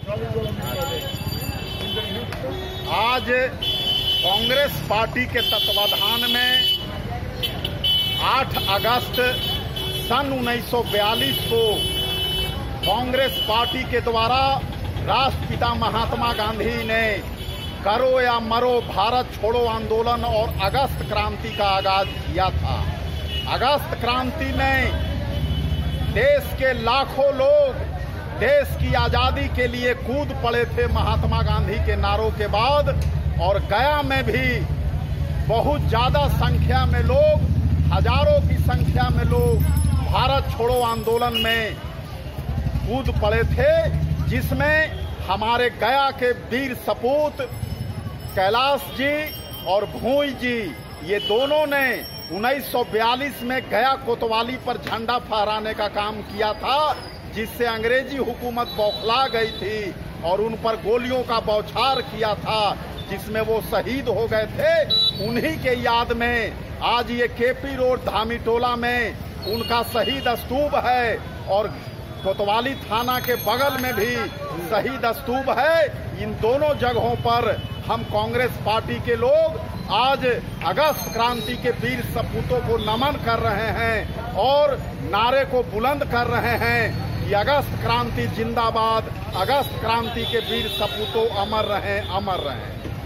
आज कांग्रेस पार्टी के तत्वाधान में 8 अगस्त सन 1942 को कांग्रेस पार्टी के द्वारा राष्ट्रपिता महात्मा गांधी ने करो या मरो भारत छोड़ो आंदोलन और अगस्त क्रांति का आगाज किया था। अगस्त क्रांति में देश के लाखों लोग देश की आजादी के लिए कूद पड़े थे महात्मा गांधी के नारों के बाद, और गया में भी बहुत ज्यादा संख्या में लोग, हजारों की संख्या में लोग भारत छोड़ो आंदोलन में कूद पड़े थे, जिसमें हमारे गया के वीर सपूत कैलाश जी और भूई जी, ये दोनों ने 1942 में गया कोतवाली पर झंडा फहराने का काम किया था, जिससे अंग्रेजी हुकूमत बौखला गई थी और उन पर गोलियों का बौछार किया था, जिसमें वो शहीद हो गए थे। उन्हीं के याद में आज ये केपी रोड धामीटोला में उनका शहीद स्तूप है, और कोतवाली थाना के बगल में भी शहीद स्तूप है। इन दोनों जगहों पर हम कांग्रेस पार्टी के लोग आज अगस्त क्रांति के वीर सपूतों को नमन कर रहे हैं और नारे को बुलंद कर रहे हैं कि अगस्त क्रांति जिंदाबाद, अगस्त क्रांति के वीर सपूतों अमर रहें, अमर रहें।